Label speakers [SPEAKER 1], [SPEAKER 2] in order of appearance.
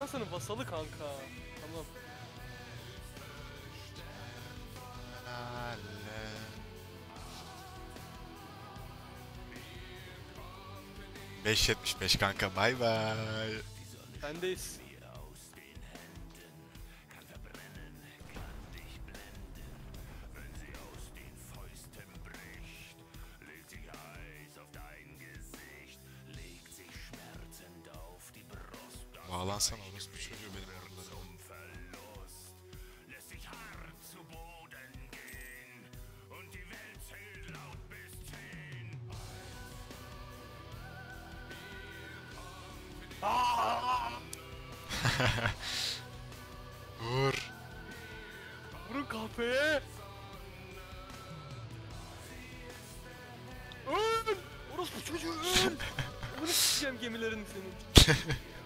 [SPEAKER 1] Fransa'nın vasalı kanka. Tamam.
[SPEAKER 2] Halle. ...5.75 kanka, bay bay.
[SPEAKER 1] Sendeyiz.
[SPEAKER 2] Bağlansana orospu çocuğu benim oralara. Vur.
[SPEAKER 1] Vurun kahpeye. Öl! Orospu çocuğu öl! Bunu s**eceğim gemilerin senin.